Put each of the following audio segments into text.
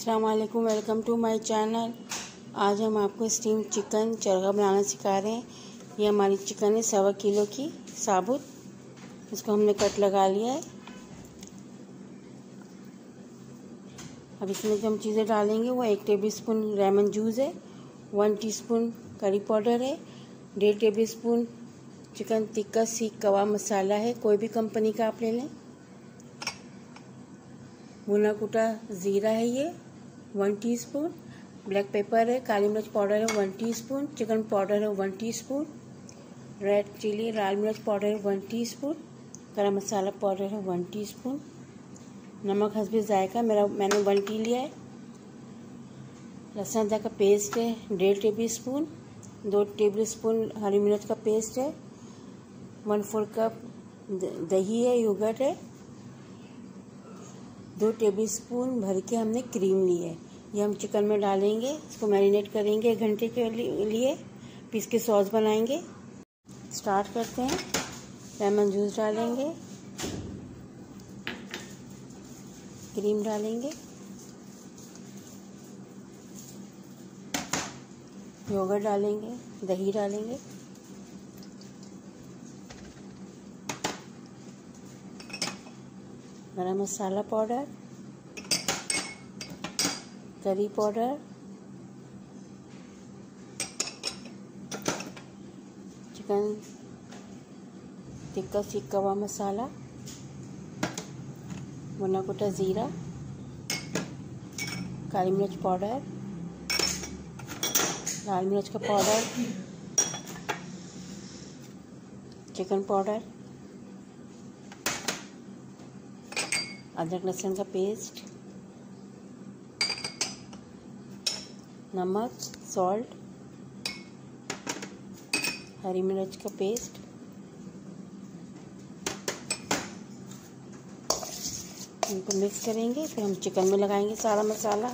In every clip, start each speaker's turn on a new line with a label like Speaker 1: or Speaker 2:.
Speaker 1: अस्सलाम वालेकुम, welcome to my channel. आज हम आपको स्टीम चिकन चरगा बनाना सिखा रहे हैं। ये हमारी चिकन है 1.25 किलो की साबुत। इसको हमने कट लगा लिया है। अब इसमें जो हम चीज़ें डालेंगे वो 1 टेबलस्पून लेमन जूस है, 1 टीस्पून करी पाउडर है, 1.5 टेबलस्पून चिकन टिक्का सीख कबाब मसाला है, कोई भी कंपनी का आप ले लें। भुना कुटा ज़ीरा है ये 1 टीस्पून, ब्लैक पेपर है, काली मिर्च पाउडर है 1 टीस्पून, चिकन पाउडर है 1 टीस्पून, रेड चिली लाल मिर्च पाउडर है 1 टीस्पून, गरम मसाला पाउडर है 1 टीस्पून, नमक हस्बे जायका मैंने 1 टी लिया है। लहसुन अदरक का पेस्ट है 1.5 टेबलस्पून, 2 टेबलस्पून हरी मिर्च का पेस्ट है, 1/4 कप दही है, योगर्ट है, 2 टेबलस्पून भर के हमने क्रीम ली है। ये हम चिकन में डालेंगे, इसको मैरिनेट करेंगे 1 घंटे के लिए, फिर इसकी सॉस बनाएंगे। स्टार्ट करते हैं। लेमन जूस डालेंगे, क्रीम डालेंगे, योगर्ट डालेंगे, दही डालेंगे, garam masala powder, curry powder, chicken tikka seekh kebab मसाला, भुना कुटा ज़ीरा, काली मिर्च पाउडर, लाल मिर्च का पाउडर, चिकन पाउडर, अदरक लहसुन का पेस्ट, नमक, सॉल्ट, हरी मिर्च का पेस्ट, इनको मिक्स करेंगे। फिर हम चिकन में लगाएंगे सारा मसाला।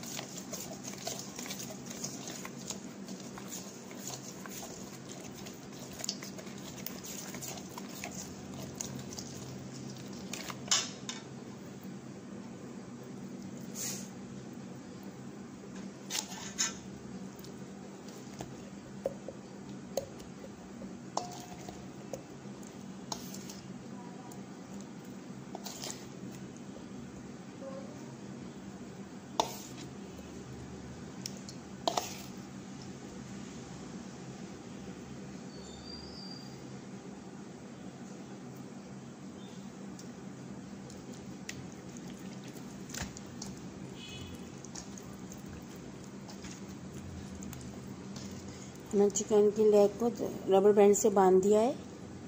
Speaker 1: मैंने चिकन की लेग को रबर बैंड से बांध दिया है।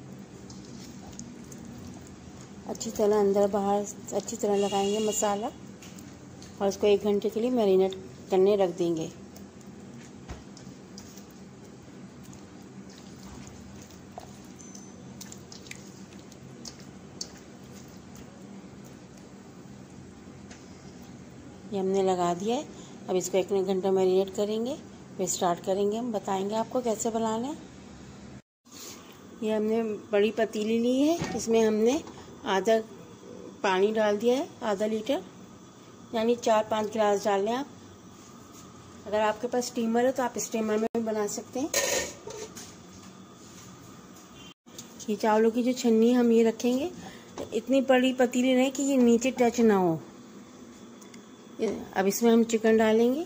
Speaker 1: अच्छी तरह अंदर बाहर अच्छी तरह लगाएंगे मसाला और इसको 1 घंटे के लिए मैरिनेट करने रख देंगे। ये हमने लगा दिया है। अब इसको 1 घंटा मैरिनेट करेंगे, फिर स्टार्ट करेंगे। हम बताएंगे आपको कैसे बनाना है। ये हमने बड़ी पतीली ली है, इसमें हमने आधा पानी डाल दिया है, आधा लीटर, यानी 4-5 गिलास डाल लें आप। अगर आपके पास स्टीमर है तो आप स्टीमर में भी बना सकते हैं। ये चावलों की जो छन्नी हम ये रखेंगे, तो इतनी बड़ी पतीली नहीं कि ये नीचे टच ना हो। अब इसमें हम चिकन डालेंगे,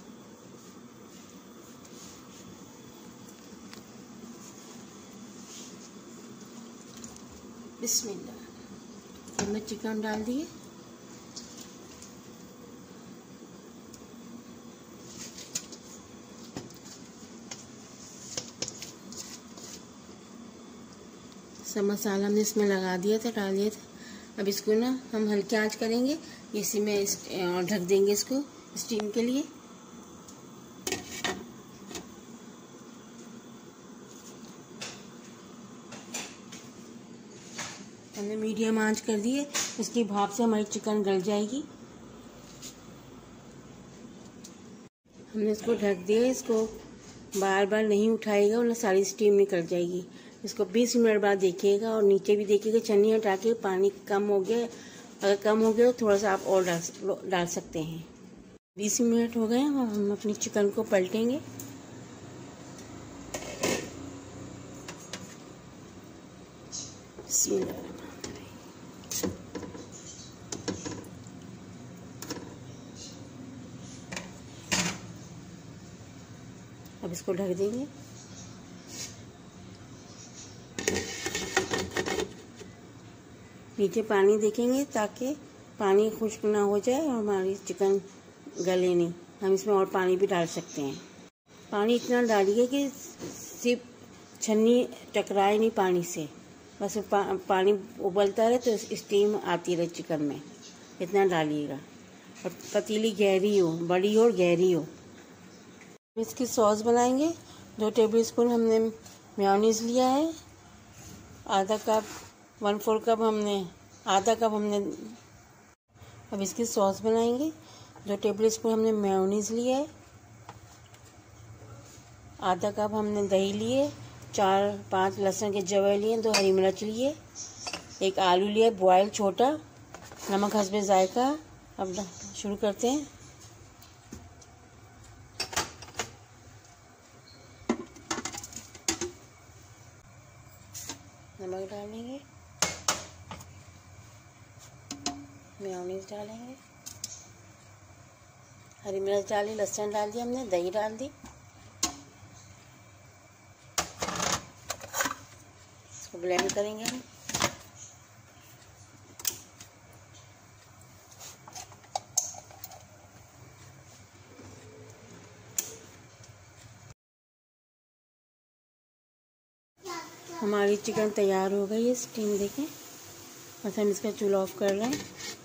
Speaker 1: बिस्मिल्लाह। हमने चिकन डाल दिए, सब मसाला हमने इसमें लगा दिया था, डाल दिया था। अब इसको ना हम हल्की आंच करेंगे, इसी में ढक देंगे इसको स्टीम के लिए। हमने मीडियम आंच कर दी है, इसकी भाप से हमारी चिकन गल जाएगी। हमने इसको ढक दिया, इसको बार बार नहीं उठाएगा वरना सारी स्टीम निकल जाएगी। इसको 20 मिनट बाद देखिएगा और नीचे भी देखिएगा, छन्नी हटा के पानी कम हो गया। अगर कम हो गया तो थोड़ा सा आप और डाल सकते हैं। 20 मिनट हो गए, हम अपनी चिकन को पलटेंगे। अब इसको ढक देंगे। नीचे पानी देखेंगे ताकि पानी खुश्क ना हो जाए और हमारी चिकन गले नहीं। हम इसमें और पानी भी डाल सकते हैं। पानी इतना डालिए कि सिर्फ छन्नी टकराए नहीं पानी से, बस पानी उबलता रहे तो स्टीम आती रहे चिकन में, इतना डालिएगा। और पतीली गहरी हो, बड़ी हो और गहरी हो। इसकी सॉस बनाएंगे। 2 टेबलस्पून हमने मेयोनीज़ लिया है, आधा कप 1/4 कप हमने आधा कप हमने। अब इसकी सॉस बनाएंगे। 2 टेबलस्पून हमने मेयोनीज़ लिया है, आधा कप हमने दही लिए, 4-5 लहसुन के जवे लिए, 2 हरी मिर्च लिए, 1 आलू लिया बॉयल छोटा, नमक हस्बे जायका। अब शुरू करते हैं। नमक डालेंगे, मेयोनीज़ डालेंगे, हरी मिर्च डाली, लहसुन डाल दिया हमने, दही डाल दी। इसको ब्लेंड करेंगे हम। हमारी चिकन तैयार हो गई है। स्टीम देखें। बस हम इसका चूल्हा ऑफ कर रहे हैं।